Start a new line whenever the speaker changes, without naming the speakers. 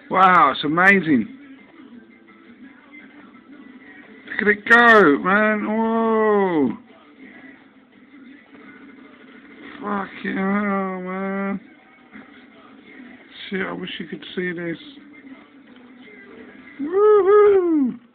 Wow, it's amazing. Look at it go, man. Whoa. Fucking hell, man. Shit, I wish you could see this. Woohoo!